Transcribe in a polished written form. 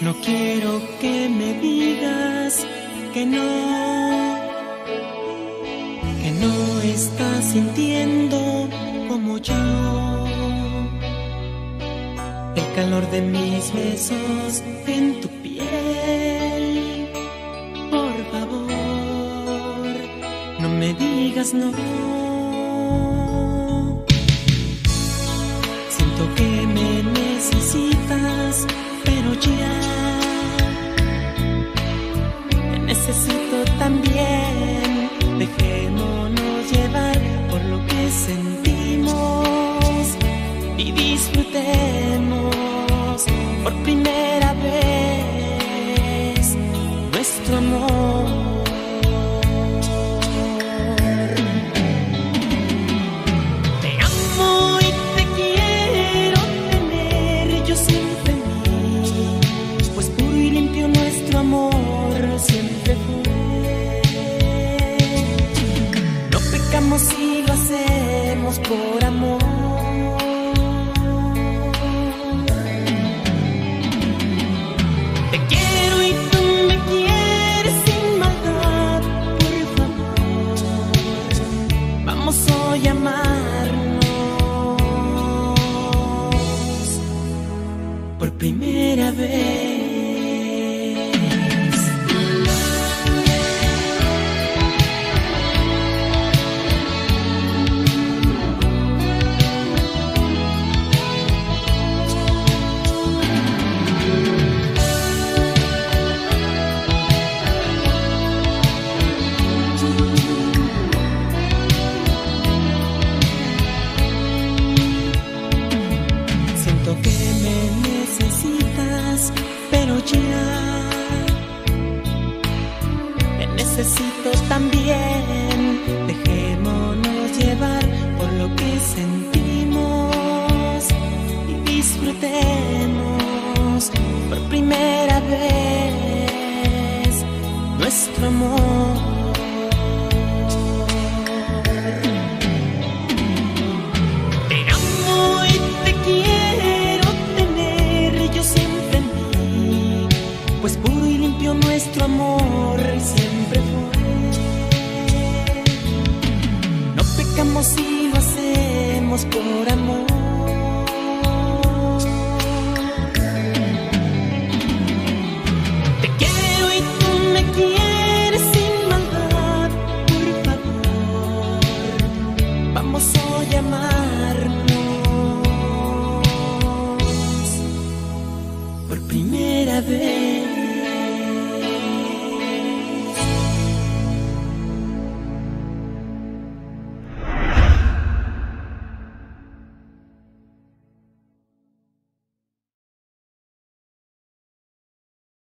No quiero que me digas que no estás sintiendo como yo el calor de mis besos en tu piel. Por favor, no me digas no. Siento que me necesitas, pero ya te necesito también. Dejémonos llevar por lo que sentimos y disfrutemos por primera vez nuestro amor. Te amo y te quiero tener yo siempre en mí, pues puro y limpio nuestro amor siempre fue. No pecamos si lo hacemos por amor. Te quiero y tú me quieres sin maldad, por favor. Vamos hoy a amarnos por primera vez. Que me necesitas, pero ya te necesito también. Dejémonos llevar por lo que sentimos y disfrutemos por primera vez nuestro amor. Pues puro y limpio nuestro amor siempre fue. No pecamos si lo hacemos por amor. Te quiero y tú me quieres sin maldad, por favor. Vamos hoy a amarnos por primera vez.